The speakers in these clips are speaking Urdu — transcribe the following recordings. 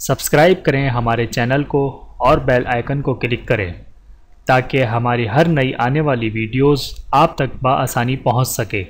سبسکرائب کریں ہمارے چینل کو اور بیل آئیکن کو کلک کریں تاکہ ہماری ہر نئی آنے والی ویڈیوز آپ تک بآسانی پہنچ سکے۔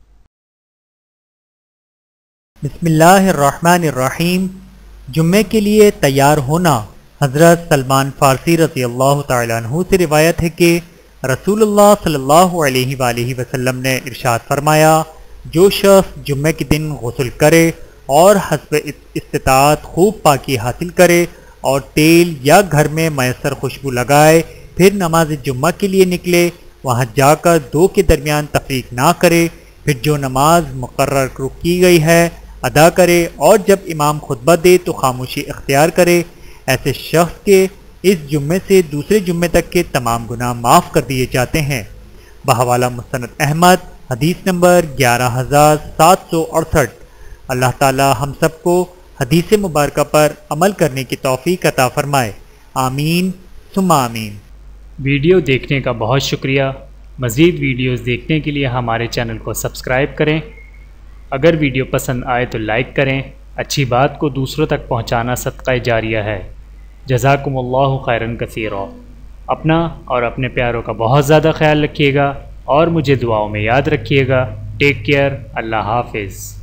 بسم اللہ الرحمن الرحیم۔ جمعے کے لیے تیار ہونا۔ حضرت سلمان فارسی رضی اللہ تعالیٰ عنہ سے روایت ہے کہ رسول اللہ صلی اللہ علیہ وآلہ وسلم نے ارشاد فرمایا، جو شخص جمعے کے دن غسل کرے اور حسب استطاعت خوب پاکی حاصل کرے اور تیل یا گھر میں میسر خوشبو لگائے، پھر نماز جمعہ کے لیے نکلے، وہاں جا کر دو کے درمیان تفریق نہ کرے، پھر جو نماز مقرر کی گئی ہے ادا کرے اور جب امام خطبہ دے تو خاموشی اختیار کرے، ایسے شخص کے اس جمعے سے دوسرے جمعے تک کے تمام گناہ معاف کر دیے جاتے ہیں۔ بحوالہ مسند احمد، حدیث نمبر 11768۔ اللہ تعالی ہم سب کو حدیث مبارکہ پر عمل کرنے کی توفیق عطا فرمائے، آمین ثم آمین۔ ویڈیو دیکھنے کا بہت شکریہ۔ مزید ویڈیوز دیکھنے کے لیے ہمارے چینل کو سبسکرائب کریں۔ اگر ویڈیو پسند آئے تو لائک کریں۔ اچھی بات کو دوسروں تک پہنچانا صدقہ جاریہ ہے۔ جزاکم اللہ خیرا کثیرا۔ اپنا اور اپنے پیاروں کا بہت زیادہ خیال رکھیے گا اور مجھے دعاؤں میں یاد رکھیے گا۔ Take care. اللہ حافظ۔